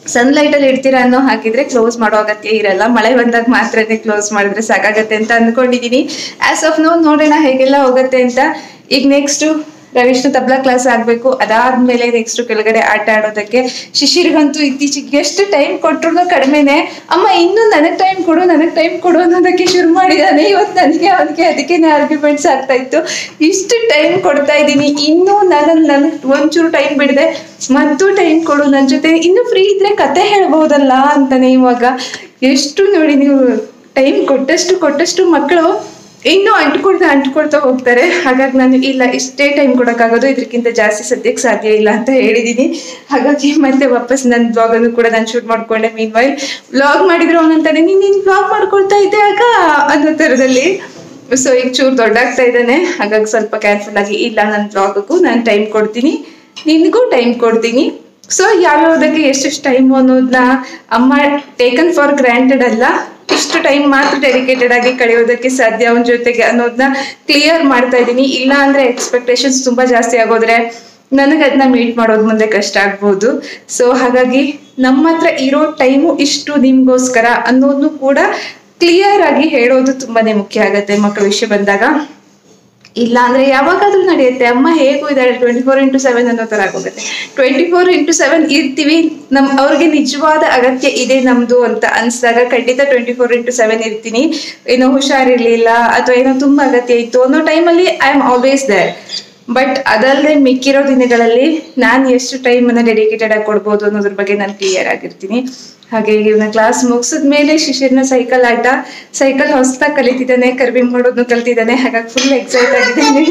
ಸನ್ಲೈಟಲ್ಲಿ ಇಡ್ತೀರಾ ಅನ್ನೋ ಹಾಕಿದ್ರೆ ಕ್ಲೋಸ್ ಮಾಡೋ ಅಗತ್ಯ ಇರಲ್ಲ. ಮಳೆ ಬಂದಾಗ ಮಾತ್ರನೇ ಕ್ಲೋಸ್ ಮಾಡಿದ್ರೆ ಸಾಕಾಗತ್ತೆ ಅಂತ ಅಂದ್ಕೊಂಡಿದ್ದೀನಿ. ಆಸ್ ಆಫ್ ನೋ ನೋಡೋಣ ಹೇಗೆಲ್ಲ ಹೋಗುತ್ತೆ ಅಂತ. ಈಗ ನೆಕ್ಸ್ಟು ರವಿಷ್ಣು ತಬ್ಲಾ ಕ್ಲಾಸ್ ಆಗಬೇಕು. ಅದಾದ್ಮೇಲೆ ನೆಕ್ಸ್ಟ್ ಕೆಳಗಡೆ ಆಟ ಆಡೋದಕ್ಕೆ. ಶಿಶಿರ್ಗಂತೂ ಇತ್ತೀಚೆಗೆ ಎಷ್ಟು ಟೈಮ್ ಕೊಟ್ರು ಕಡಿಮೆನೆ. ಅಮ್ಮ ಇನ್ನೂ ನನಗೆ ಟೈಮ್ ಕೊಡು ಅನ್ನೋದಕ್ಕೆ ಶುರು ಮಾಡಿದ್ದಾನೆ. ಇವತ್ತು ನನಗೆ ಅವನಿಗೆ ಅದಕ್ಕೇನೆ ಆರ್ಗ್ಯುಮೆಂಟ್ಸ್ ಆಗ್ತಾ ಇತ್ತು. ಇಷ್ಟು ಟೈಮ್ ಕೊಡ್ತಾ ಇದ್ದೀನಿ, ಇನ್ನೂ ನನಗೆ ಒಂಚೂರು ಟೈಮ್ ಬಿಡದೆ ಮತ್ತು ಟೈಮ್ ಕೊಡು ನನ್ನ ಜೊತೆ, ಇನ್ನೂ ಫ್ರೀ ಇದ್ರೆ ಕತೆ ಹೇಳ್ಬೋದಲ್ಲ ಅಂತಾನೆ. ಇವಾಗ ಎಷ್ಟು ನೋಡಿ ನೀವು ಟೈಮ್ ಕೊಟ್ಟಷ್ಟು ಮಕ್ಕಳು ಇನ್ನೂ ಅಂಟ್ಕೊಳ್ತಾ ಹೋಗ್ತಾರೆ. ಹಾಗಾಗಿ ನಾನು ಇಲ್ಲ, ಇಷ್ಟೇ ಟೈಮ್ ಕೊಡೋಕ್ಕಾಗೋದು, ಇದಕ್ಕಿಂತ ಜಾಸ್ತಿ ಸದ್ಯಕ್ಕೆ ಸಾಧ್ಯ ಇಲ್ಲ ಅಂತ ಹೇಳಿದ್ದೀನಿ. ಹಾಗಾಗಿ ಮತ್ತೆ ವಾಪಸ್ ನನ್ನ ಬ್ಲಾಗನ್ನು ಕೂಡ ನಾನು ಶೂಟ್ ಮಾಡ್ಕೊಂಡೆ. ಮೀನ್ ವೈಲ್ ಬ್ಲಾಗ್ ಮಾಡಿದ್ರು ಅವನಂತಾನೆ, ನೀನು ಬ್ಲಾಗ್ ಮಾಡ್ಕೊಳ್ತಾ ಇದ್ದೆ ಆಗ ಅನ್ನೋ ಥರದಲ್ಲಿ. ಸೊ ಈಗ ಚೂರು ದೊಡ್ಡಾಗ್ತಾ ಇದ್ದಾನೆ. ಹಾಗಾಗಿ ಸ್ವಲ್ಪ ಕೇರ್ಫುಲ್ ಆಗಿ, ಇಲ್ಲ ನನ್ನ ಬ್ಲಾಗಕ್ಕೂ ನಾನು ಟೈಮ್ ಕೊಡ್ತೀನಿ, ನಿನಗೂ ಟೈಮ್ ಕೊಡ್ತೀನಿ. ಸೊ ಯಾವ್ಯಾವುದಕ್ಕೆ ಎಷ್ಟೆಷ್ಟು ಟೈಮು ಅನ್ನೋದನ್ನ ಅಮ್ಮ ಟೇಕನ್ ಫಾರ್ ಗ್ರಾಂಟೆಡ್ ಅಲ್ಲ, ಇಷ್ಟು ಟೈಮ್ ಮಾತ್ರ ಡೆಡಿಕೇಟೆಡ್ ಆಗಿ ಕಳೆಯೋದಕ್ಕೆ ಸಾಧ್ಯ ಅವನ ಜೊತೆಗೆ ಅನ್ನೋದನ್ನ ಕ್ಲಿಯರ್ ಮಾಡ್ತಾ ಇದ್ದೀನಿ. ಇಲ್ಲ ಅಂದ್ರೆ ಎಕ್ಸ್ಪೆಕ್ಟೇಷನ್ಸ್ ತುಂಬಾ ಜಾಸ್ತಿ ಆಗೋದ್ರೆ ನನಗೆ ಅದನ್ನ ಮೀಟ್ ಮಾಡೋದು ಮುಂದೆ ಕಷ್ಟ ಆಗ್ಬೋದು. ಸೊ ಹಾಗಾಗಿ ನಮ್ಮ ಹತ್ರ ಇರೋ ಟೈಮು ಇಷ್ಟು ನಿಮ್ಗೋಸ್ಕರ ಅನ್ನೋದನ್ನು ಕೂಡ ಕ್ಲಿಯರ್ ಆಗಿ ಹೇಳೋದು ತುಂಬಾನೇ ಮುಖ್ಯ ಆಗತ್ತೆ ಮಕ್ಕಳ ವಿಷಯ ಬಂದಾಗ. ಇಲ್ಲ ಅಂದ್ರೆ ಯಾವಾಗಾದ್ರೂ ನಡೆಯುತ್ತೆ, ಅಮ್ಮ ಹೇಗೂ ಇದ್ದಾಳೆ 24x7 ಅನ್ನೋ ತರ ಆಗೋಗುತ್ತೆ. 24x7 ಇರ್ತೀವಿ, ಅವ್ರಿಗೆ ನಿಜವಾದ ಅಗತ್ಯ ಇದೆ ನಮ್ದು ಅಂತ ಅನ್ಸಿದಾಗ ಖಂಡಿತ 24x7 ಇರ್ತೀನಿ. ಏನೋ ಹುಷಾರಿರ್ಲಿಲ್ಲ ಅಥವಾ ಏನೋ ತುಂಬಾ ಅಗತ್ಯ ಇತ್ತು ಅನ್ನೋ ಟೈಮಲ್ಲಿ I am always there. But ಅದಲ್ಲದೆ ಮಿಕ್ಕಿರೋ ದಿನಗಳಲ್ಲಿ ನಾನು ಎಷ್ಟು ಟೈಮನ್ನು ಡೆಡಿಕೇಟೆಡ್ ಆಗಿ ಕೊಡ್ಬೋದು ಅನ್ನೋದ್ರ ಬಗ್ಗೆ ನಾನು ಕ್ಲಿಯರ್ ಆಗಿರ್ತೀನಿ. ಹಾಗೆ ಇವನ ಕ್ಲಾಸ್ ಮುಗಿಸಿದ್ಮೇಲೆ ಶಿಶಿರ್ನ ಸೈಕಲ್ ಹೊಸದಾಗಿ ಕಲಿತಿದ್ದಾನೆ, ಕರ್ವಿಂಗ್ ಮಾಡೋದನ್ನು ಕಲ್ತಿದ್ದಾನೆ. ಹಾಗಾಗಿ ಫುಲ್ ಎಕ್ಸೈಟ್ ಆಗಿದ್ದಾನೆ.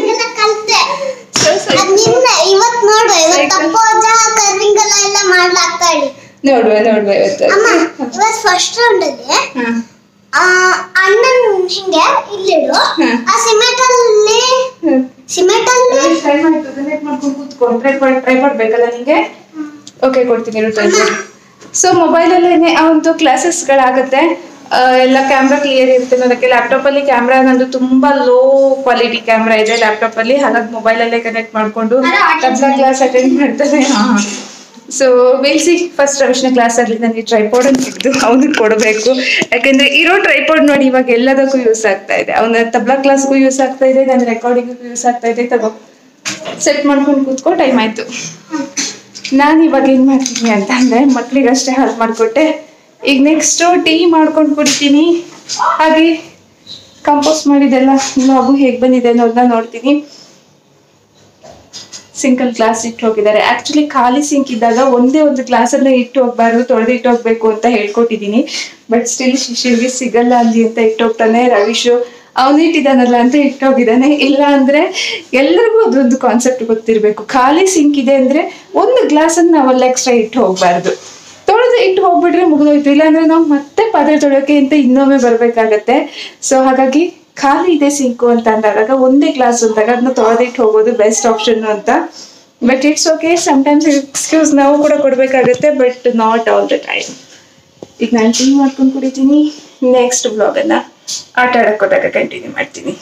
ನೋಡುವ ಇವತ್ತು ಫಸ್ಟ್ ರೌಂಡ್ ಅಲ್ಲಿ ಅಣ್ಣನ್ ಹಿಂಗೆ ಇಲ್ಲಿಡು ಟ್ರೈ ಮಾಡ್ಬೇಕಲ್ಲ ನಿಂಗೆ. ಓಕೆ ಕೊಡ್ತೀನಿ. ಸೊ ಮೊಬೈಲಲ್ಲೇನೆ ಅವಂದು ಕ್ಲಾಸಸ್ಗಳಾಗುತ್ತೆ. ಎಲ್ಲ ಕ್ಯಾಮ್ರಾ ಕ್ಲಿಯರ್ ಇರುತ್ತೆ ಅನ್ನೋದಕ್ಕೆ. ಲ್ಯಾಪ್ಟಾಪಲ್ಲಿ ಕ್ಯಾಮ್ರಾ ನಂದು ತುಂಬಾ ಲೋ ಕ್ವಾಲಿಟಿ ಕ್ಯಾಮ್ರಾ ಇದೆ ಲ್ಯಾಪ್ಟಾಪಲ್ಲಿ. ಹಾಗಾಗಿ ಮೊಬೈಲಲ್ಲೇ ಕನೆಕ್ಟ್ ಮಾಡಿಕೊಂಡು ತಬ್ಲಾ ಕ್ಲಾಸ್ ಅಟೆಂಡ್ ಮಾಡ್ತಾರೆ. So will see. ಫಸ್ಟ್ ರವಿಷ್ಣ ಕ್ಲಾಸ್ ಆಗಲಿ ನನಗೆ ಟ್ರೈಪಾಡ್ ಅಂತ ಇದ್ದು ಅವನಿಗೆ ಕೊಡಬೇಕು. ಯಾಕಂದ್ರೆ ಇರೋ ಟ್ರೈಪಾಡ್ ನೋಡಿ ಇವಾಗ ಎಲ್ಲದಕ್ಕೂ ಯೂಸ್ ಆಗ್ತಾ ಇದೆ. ಅವನ ತಬ್ಲಾ ಕ್ಲಾಸ್ಗೂ ಯೂಸ್ ಆಗ್ತಾ ಇದೆ, ನನ್ನ ರೆಕಾರ್ಡಿಂಗೂ ಯೂಸ್ ಆಗ್ತಾ ಇದೆ. ತಗೋ ಸೆಟ್ ಮಾಡ್ಕೊಂಡು ಕೂತ್ಕೋ, ಟೈಮ್ ಆಯ್ತು. ನಾನು ಇವಾಗ ಏನು ಮಾಡ್ತೀನಿ ಅಂತ ಅಂದರೆ ಮಕ್ಕಳಿಗಷ್ಟೇ ಹೆಲ್ಪ್ ಮಾಡಿಕೊಟ್ಟೆ. ಈಗ ನೆಕ್ಸ್ಟು ಟೀ ಮಾಡ್ಕೊಂಡು ಕುಡಿತೀನಿ. ಹಾಗೆ ಕಂಪೋಸ್ಟ್ ಮಾಡಿದೆಲ್ಲ ಬ್ಲಾಗು ಹೇಗೆ ಬಂದಿದೆ ಅನ್ನೋದನ್ನ ನೋಡ್ತೀನಿ. ಸಿಂಕಲ್ ಗ್ಲಾಸ್ ಇಟ್ಟು ಹೋಗಿದ್ದಾರೆ. ಆ್ಯಕ್ಚುಲಿ ಖಾಲಿ ಸಿಂಕ್ ಇದ್ದಾಗ ಒಂದೇ ಒಂದು ಗ್ಲಾಸನ್ನು ಇಟ್ಟು ಹೋಗ್ಬಾರ್ದು, ತೊಳೆದಿಟ್ಟು ಹೋಗ್ಬೇಕು ಅಂತ ಹೇಳ್ಕೊಟ್ಟಿದ್ದೀನಿ. ಬಟ್ ಸ್ಟಿಲ್ ಶಿಶಿರ್ಗೆ ಸಿಗಲ್ಲ ಅಲ್ಲಿ ಅಂತ ಇಟ್ಟೋಗ್ತಾನೆ. ರವೀಶು ಅವನಿಟ್ಟಿದ್ದಾನಲ್ಲ ಅಂತ ಇಟ್ಟೋಗಿದ್ದಾನೆ. ಇಲ್ಲ ಅಂದ್ರೆ ಎಲ್ಲರಿಗೂ ಅದೊಂದು ಕಾನ್ಸೆಪ್ಟ್ ಗೊತ್ತಿರಬೇಕು. ಖಾಲಿ ಸಿಂಕ್ ಇದೆ ಅಂದ್ರೆ ಒಂದು ಗ್ಲಾಸನ್ನು ನಾವೆಲ್ಲ ಎಕ್ಸ್ಟ್ರಾ ಇಟ್ಟು ಹೋಗ್ಬಾರ್ದು. ತೊಳೆದು ಇಟ್ಟು ಹೋಗ್ಬಿಟ್ರೆ ಮುಗಿದೋಯ್ತು. ಇಲ್ಲಾಂದ್ರೆ ನಾವು ಮತ್ತೆ ಪಾತ್ರೆ ತೊಳೆಯೋಕೆ ಅಂತ ಇನ್ನೊಮ್ಮೆ ಬರ್ಬೇಕಾಗತ್ತೆ. ಸೊ ಹಾಗಾಗಿ ಖಾಲಿ ಇದೆ ಸಿಂಕು ಅಂತ ಅಂದಾಗ ಒಂದೇ ಗ್ಲಾಸ್ ಅಂದಾಗ ಅದನ್ನ ತೊಳೆದಿಟ್ಟು ಹೋಗೋದು ಬೆಸ್ಟ್ ಆಪ್ಷನ್ ಅಂತ. But it's okay, sometimes excuse ನಾವು ಕೂಡ ಕೊಡ್ಬೇಕಾಗತ್ತೆ, but not all the time. ಈಗ ನಾನು ಟೀ ಮಾಡ್ಕೊಂಡು ಕುಡಿತೀನಿ. ನೆಕ್ಸ್ಟ್ ಬ್ಲಾಗನ್ನು ಆಟ ಆಡಕ್ಕೆ ಹೋದಾಗ ಕಂಟಿನ್ಯೂ ಮಾಡ್ತೀನಿ.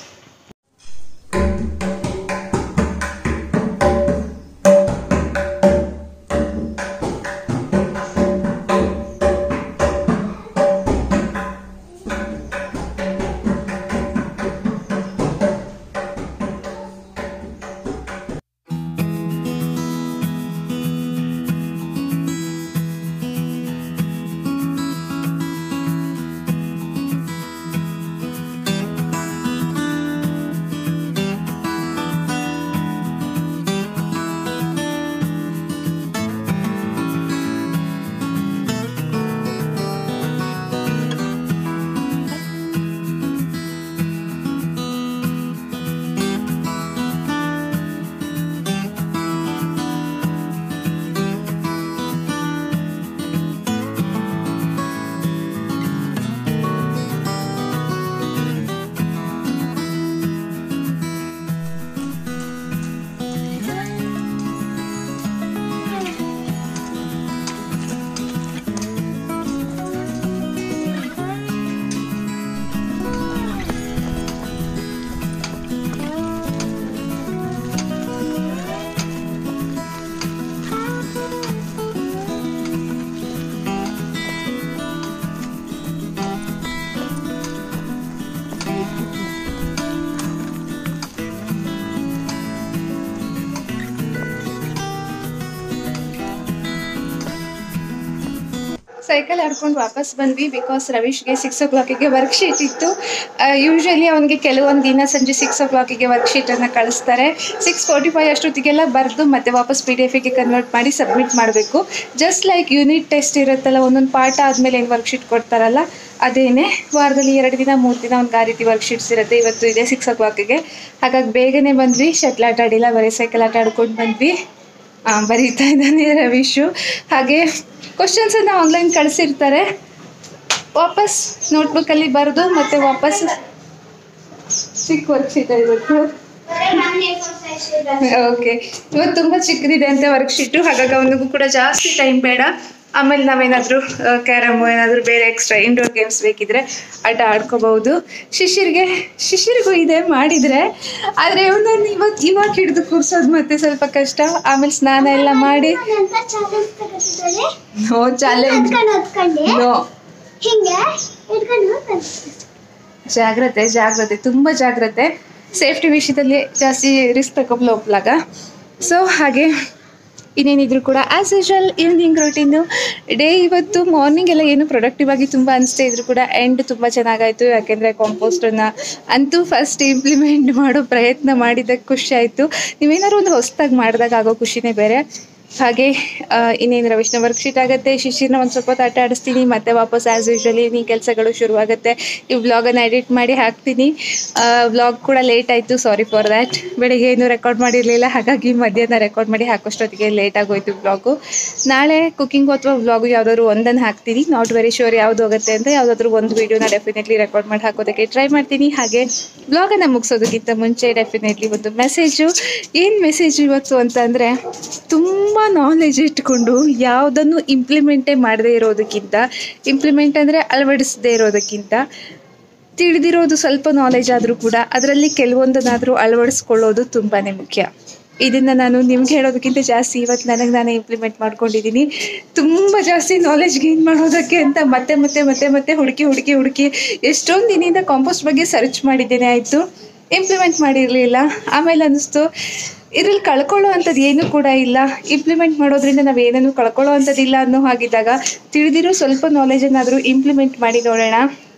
ಸೈಕಲ್ ಆಡ್ಕೊಂಡು ವಾಪಸ್ ಬಂದ್ವಿ ಬಿಕಾಸ್ ರವೀಶ್ಗೆ 6 o'clock ವರ್ಕ್ಶೀಟ್ ಇತ್ತು. ಯೂಶ್ವಲಿ ಅವನಿಗೆ ಕೆಲವೊಂದು ದಿನ ಸಂಜೆ 6 o'clock ವರ್ಕ್ಶೀಟನ್ನು ಕಳಿಸ್ತಾರೆ. 6:45 ಅಷ್ಟೊತ್ತಿಗೆಲ್ಲ ಬರೆದು ಮತ್ತೆ ವಾಪಸ್ PDF ಕನ್ವರ್ಟ್ ಮಾಡಿ ಸಬ್ಮಿಟ್ ಮಾಡಬೇಕು. ಜಸ್ಟ್ ಲೈಕ್ ಯೂನಿಟ್ ಟೆಸ್ಟ್ ಇರುತ್ತಲ್ಲ, ಒಂದೊಂದು ಪಾಠ ಆದಮೇಲೆ ಏನು ವರ್ಕ್ಶೀಟ್ ಕೊಡ್ತಾರಲ್ಲ ಅದೇನೆ. ವಾರದಲ್ಲಿ 2 ದಿನ 3 ದಿನ ಒಂದು ರೀತಿ ವರ್ಕ್ಶೀಟ್ಸ್ ಇರುತ್ತೆ. ಇವತ್ತು ಇದೆ 6 o'clock. ಹಾಗಾಗಿ ಬೇಗನೆ ಬಂದ್ವಿ. ಶಟ್ಲ್ ಆಟ ಆಡಿಲ್ಲ, ಬರೀ ಸೈಕಲ್ ಆಟ ಆಡ್ಕೊಂಡು ಬಂದ್ವಿ. ಬರೀತಾ ಇದ್ದಾನೆ ರವೀಶು. ಹಾಗೆ ಕ್ವಶನ್ಸನ್ನು ಆನ್ಲೈನ್ ಕಳಿಸಿರ್ತಾರೆ, ವಾಪಸ್ ನೋಟ್ಬುಕ್ಕಲ್ಲಿ ಬರೆದು ಮತ್ತೆ ವಾಪಸ್ ಚಿಕ್ಕ ವರ್ಕ್ಶೀಟ್ ಇವತ್ತು. ಓಕೆ, ಇವತ್ತು ತುಂಬ ಚಿಕ್ಕದಿದೆ ಅಂತ ವರ್ಕ್ಶೀಟು. ಹಾಗಾಗಿ ಅವನಿಗೂ ಕೂಡ ಜಾಸ್ತಿ ಟೈಮ್ ಬೇಡ. ಆಮೇಲೆ ನಾವೇನಾದರೂ ಕ್ಯಾರಮು ಏನಾದರೂ ಬೇರೆ ಎಕ್ಸ್ಟ್ರಾ ಇಂಡೋರ್ ಗೇಮ್ಸ್ ಬೇಕಿದ್ರೆ ಆಟ ಆಡ್ಕೋಬಹುದು. ಶಿಶಿರಿಗೂ ಇದೆ ಮಾಡಿದರೆ, ಆದರೆ ಅವನನ್ನು ಇವಾಗ ಹಿಡಿದು ಕೂರ್ಸೋದು ಮತ್ತೆ ಸ್ವಲ್ಪ ಕಷ್ಟ. ಆಮೇಲೆ ಸ್ನಾನ ಎಲ್ಲ ಮಾಡಿ ನೋ ಚಾಲೆಂಜ್, ನೋ ಜಾಗ್ರತೆ ತುಂಬ ಜಾಗ್ರತೆ. ಸೇಫ್ಟಿ ವಿಷಯದಲ್ಲಿ ಜಾಸ್ತಿ ರಿಸ್ಕ್ ತಗೊಬ್ಲ ಒಪ್ಲಾಗ. ಸೊ ಹಾಗೆ ಇನ್ನೇನಿದ್ರು ಕೂಡ as usual evening routine day. ಇವತ್ತು ಮಾರ್ನಿಂಗ್ ಎಲ್ಲ ಏನು ಪ್ರೊಡಕ್ಟಿವ್ ಆಗಿ ತುಂಬ ಅನಿಸ್ತೇ ಇದ್ರು ಕೂಡ ಎಂಡ್ ತುಂಬ ಚೆನ್ನಾಗಾಯಿತು. ಯಾಕೆಂದರೆ ಕಾಂಪೋಸ್ಟನ್ನು ಅಂತೂ ಫಸ್ಟ್ ಇಂಪ್ಲಿಮೆಂಟ್ ಮಾಡೋ ಪ್ರಯತ್ನ ಮಾಡಿದ್ದಕ್ಕೆ ಖುಷಿ ಆಯಿತು. ನೀವೇನಾದ್ರು ಒಂದು ಹೊಸದಾಗಿ ಮಾಡಿದಾಗ ಆಗೋ ಖುಷಿನೇ ಬೇರೆ. ಹಾಗೆ ಇನ್ನೇನು ರವೀಶ್ನ ವರ್ಕ್ಶೀಟ್ ಆಗುತ್ತೆ. ಶಿಶಿರ್ನ ಒಂದು ಸ್ವಲ್ಪ ಹೊತ್ತು ಆಟ ಆಡಿಸ್ತೀನಿ, ಮತ್ತೆ ವಾಪಸ್ ಆ್ಯಸ್ ಯೂಶುವಲಿ ಈ ಕೆಲಸಗಳು ಶುರುವಾಗುತ್ತೆ. ಈ ವ್ಲಾಗನ್ನು ಎಡಿಟ್ ಮಾಡಿ ಹಾಕ್ತೀನಿ. ವ್ಲಾಗ್ ಕೂಡ ಲೇಟ್ ಆಯಿತು, ಸಾರಿ ಫಾರ್ ದ್ಯಾಟ್. ಬೆಳಿಗ್ಗೆ ಏನೂ ರೆಕಾರ್ಡ್ ಮಾಡಿರಲಿಲ್ಲ, ಹಾಗಾಗಿ ಮಧ್ಯಾಹ್ನ ರೆಕಾರ್ಡ್ ಮಾಡಿ ಹಾಕೋಷ್ಟೊತ್ತಿಗೆ ಲೇಟ್ ಆಗೋಯ್ತು ವ್ಲಾಗು. ನಾಳೆ ಕುಕ್ಕಿಂಗು ಅಥವಾ ವ್ಲಾಗು ಯಾವುದಾದ್ರು ಒಂದನ್ನು ಹಾಕ್ತೀನಿ. ನಾಟ್ ವೆರಿ ಶೋರ್ ಯಾವುದು ಹೋಗುತ್ತೆ ಅಂತ. ಯಾವುದಾದ್ರೂ ಒಂದು ವೀಡಿಯೋನ ಡೆಫಿನೆಟ್ಲಿ ರೆಕಾರ್ಡ್ ಮಾಡಿ ಹಾಕೋದಕ್ಕೆ ಟ್ರೈ ಮಾಡ್ತೀನಿ. ಹಾಗೆ ವ್ಲಾಗನ್ನು ಮುಗಿಸೋದಕ್ಕಿಂತ ಮುಂಚೆ ಡೆಫಿನೆಟ್ಲಿ ಒಂದು ಮೆಸೇಜು. ಏನು ಮೆಸೇಜು ಇವತ್ತು ಅಂತ ಅಂದರೆ, ತುಂಬ ನಾಲೆಜ್ ಇಟ್ಕೊಂಡು ಯಾವುದನ್ನು ಇಂಪ್ಲಿಮೆಂಟೇ ಮಾಡದೇ ಇರೋದಕ್ಕಿಂತ, ಇಂಪ್ಲಿಮೆಂಟ್ ಅಂದರೆ ಅಳವಡಿಸದೇ ಇರೋದಕ್ಕಿಂತ, ತಿಳಿದಿರೋದು ಸ್ವಲ್ಪ ನಾಲೆಜ್ ಆದರೂ ಕೂಡ ಅದರಲ್ಲಿ ಕೆಲವೊಂದನ್ನಾದರೂ ಅಳವಡಿಸ್ಕೊಳ್ಳೋದು ತುಂಬಾ ಮುಖ್ಯ. ಇದನ್ನು ನಾನು ನಿಮ್ಗೆ ಹೇಳೋದಕ್ಕಿಂತ ಜಾಸ್ತಿ ಇವತ್ತು ನನಗೆ ನಾನೇ ಇಂಪ್ಲಿಮೆಂಟ್ ಮಾಡ್ಕೊಂಡಿದ್ದೀನಿ. ತುಂಬ ಜಾಸ್ತಿ ನಾಲೆಜ್ ಗೇನ್ ಮಾಡೋದಕ್ಕೆ ಅಂತ ಮತ್ತೆ ಹುಡುಕಿ ಎಷ್ಟೊಂದು ದಿನದಿಂದ ಕಾಂಪೋಸ್ಟ್ ಬಗ್ಗೆ ಸರ್ಚ್ ಮಾಡಿದ್ದೇನೆ, ಆಯಿತು ಇಂಪ್ಲಿಮೆಂಟ್ ಮಾಡಿರಲಿಲ್ಲ. ಆಮೇಲೆ ಅನ್ನಿಸ್ತು ಇದರಲ್ಲಿ ಕಳ್ಕೊಳ್ಳೋ ಅಂಥದ್ದು ಏನೂ ಕೂಡ ಇಲ್ಲ, ಇಂಪ್ಲಿಮೆಂಟ್ ಮಾಡೋದ್ರಿಂದ ನಾವು ಏನನ್ನೂ ಕಳ್ಕೊಳ್ಳೋ ಅಂಥದ್ದಿಲ್ಲ ಅನ್ನೋ ಹಾಗಿದ್ದಾಗ ತಿಳಿದಿರೋ ಸ್ವಲ್ಪ ನಾಲೆಜನ್ನಾದರೂ ಇಂಪ್ಲಿಮೆಂಟ್ ಮಾಡಿ ನೋಡೋಣ.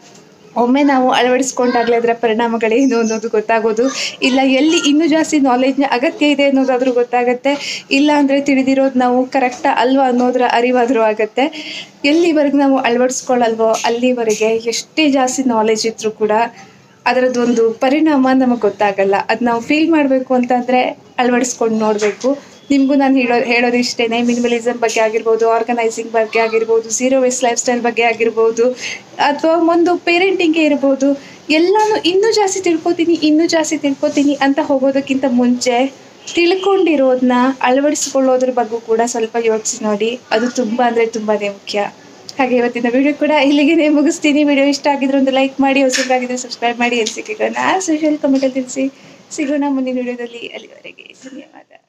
ಒಮ್ಮೆ ನಾವು ಅಳವಡಿಸ್ಕೊಂಡಾಗಲೇ ಅದರ ಪರಿಣಾಮಗಳೇನು ಅನ್ನೋದು ಗೊತ್ತಾಗೋದು. ಇಲ್ಲ ಎಲ್ಲಿ ಇನ್ನೂ ಜಾಸ್ತಿ ನಾಲೆಜ್ನ ಅಗತ್ಯ ಇದೆ ಅನ್ನೋದಾದರೂ ಗೊತ್ತಾಗುತ್ತೆ. ಇಲ್ಲ ಅಂದರೆ ತಿಳಿದಿರೋದು ನಾವು ಕರೆಕ್ಟಾ ಅಲ್ವಾ ಅನ್ನೋದರ ಅರಿವಾದರೂ ಆಗುತ್ತೆ. ಎಲ್ಲಿವರೆಗೆ ನಾವು ಅಳವಡಿಸ್ಕೊಳ್ಳಲ್ವೋ ಅಲ್ಲಿವರೆಗೆ ಎಷ್ಟೇ ಜಾಸ್ತಿ ನಾಲೆಜ್ ಇದ್ದರೂ ಕೂಡ ಅದರದ್ದೊಂದು ಪರಿಣಾಮ ನಮಗೆ ಗೊತ್ತಾಗಲ್ಲ. ಅದು ನಾವು ಫೀಲ್ ಮಾಡಬೇಕು ಅಂತಂದರೆ ಅಳವಡಿಸ್ಕೊಂಡು ನೋಡಬೇಕು. ನಿಮಗೂ ನಾನು ಹೇಳೋದು ಇಷ್ಟೇ. ಮಿನಿಮಲಿಸಮ್ ಬಗ್ಗೆ ಆಗಿರ್ಬೋದು, ಆರ್ಗನೈಸಿಂಗ್ ಬಗ್ಗೆ ಆಗಿರ್ಬೋದು, ಝೀರೋ ವೇಸ್ಟ್ ಲೈಫ್ ಸ್ಟೈಲ್ ಬಗ್ಗೆ ಆಗಿರ್ಬೋದು, ಅಥವಾ ಒಂದು ಪೇರೆಂಟಿಂಗೇ ಇರ್ಬೋದು, ಎಲ್ಲನೂ ಇನ್ನೂ ಜಾಸ್ತಿ ತಿಳ್ಕೊತೀನಿ ಅಂತ ಹೋಗೋದಕ್ಕಿಂತ ಮುಂಚೆ ತಿಳ್ಕೊಂಡಿರೋದನ್ನ ಅಳವಡಿಸ್ಕೊಳ್ಳೋದ್ರ ಬಗ್ಗೆ ಕೂಡ ಸ್ವಲ್ಪ ಯೋಚಿಸಿ ನೋಡಿ. ಅದು ತುಂಬ ಅಂದರೆ ತುಂಬಾ ಮುಖ್ಯ. ಹಾಗೆ ಇವತ್ತಿನ ವಿಡಿಯೋ ಕೂಡ ಇಲ್ಲಿಗೆ ಮುಗಿಸ್ತೀನಿ. ವಿಡಿಯೋ ಇಷ್ಟ ಆಗಿದ್ರೆ ಒಂದು ಲೈಕ್ ಮಾಡಿ, ಹೊಸಬರಾಗಿದ್ದರೆ ಸಬ್ಸ್ಕ್ರೈಬ್ ಮಾಡಿ. ಅನಿಸಿಕೆಗಳನ್ನ ಆಸ್ ಯೂಶುವಲ್ ಕಮೆಂಟಲ್ಲಿ ತಿಳಿಸಿ. ಸಿಗೋಣ ಮುಂದಿನ ವಿಡಿಯೋದಲ್ಲಿ. ಅಲ್ಲಿವರೆಗೆ ಧನ್ಯವಾದ.